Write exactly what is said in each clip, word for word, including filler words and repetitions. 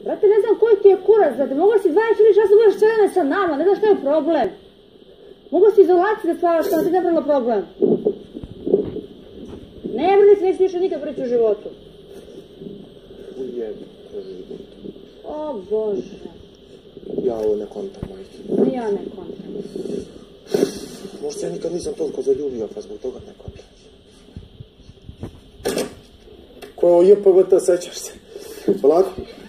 Brate, ne znam koji ti je kurac, brate, mogu si dvadeset četiri časa budeš cijele sa nama, ne znam što je problem. Mogu si izolaciju da spavaš, što ti ne pravila problem. Ne, brate, neću više nikad prići u životu. Ujebe, to je život. O Bože. Ja ovo ne kontam, majke. Ni ja ne kontam. Možda ja nikad nisam toliko zaljubio, pa zbog toga ne kontam. Ko je ovo J P V T, sećaš se? Polako?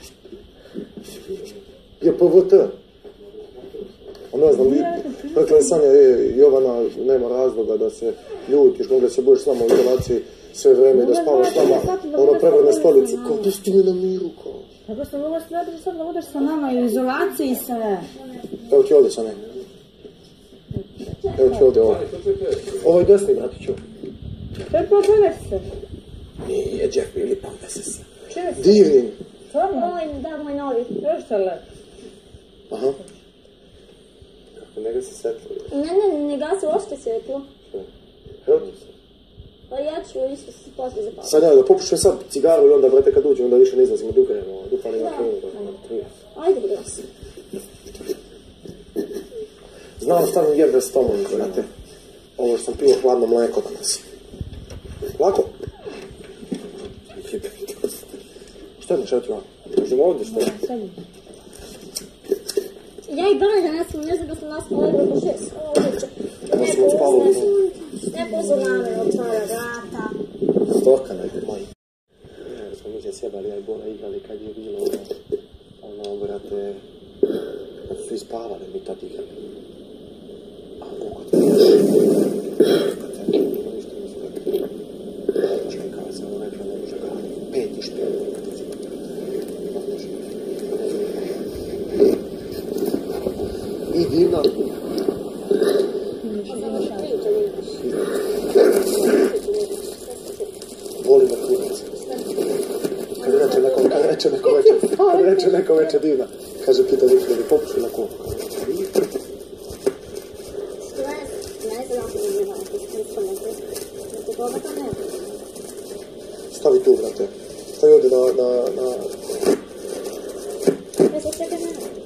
J P V T. Ne znam, rekla je Sanja, Jovana, nema razloga da se ljutiš, mogla se budeš s nama u izolaciji sve vreme i da spavaš s nama, ono prevrne stolice. Kao, pusti me na miru, kao. Tako sam mogla stvarati sad da budeš sa nama i u izolaciji i sve. Evo ti ovdje, Sanja. Evo ti ovdje, ovo. Ovo je desni, bratiću. Čet popove se. Nije, Jeff ili pampe se. Čime se? Divnim. Moj, da, moj novi. Još se lep. Aha. Kako, ne gasi svetlo. Ne, ne, ne gasi ošte svjetlo. Što? Evo ti se. Pa ja ću isto se poslije zapaliti. Sad ja da popušem sad cigaru i onda, brate, kad uđem, onda više ne izlazimo, dukremo, dupali na krenu. Ajde, gasi. Znam stavim jedve s tomom, brate. Ovo što sam pio hladno mleko danas. Lako? Što je nešto vam? Možemo ovdje što je? Ja i Bane danas sam, ne znam da sam nas malo igra po šest. Da smo spali. Ne pozor namjer, otvara vrata. Storka najde, moj. Ne, da smo mi se sjebali, ja i Bona igrali kad je bilo ono, ono, brate, kad su svi spavali, mi tad igrali. A koliko te je? Kad te je bilo ništa ne zove. Možda i kao sam rekla, ne može gledati. Pet i špijeli, kad ti si i divna. Voli me kurac. Kad reče neko, kad reče neko veče, kad reče neko veče divna, kaže pita Viki da bi popušli na kuhu. Stavi tu, brate. Stavi ovdje na, na, na... Ja se čekaj na...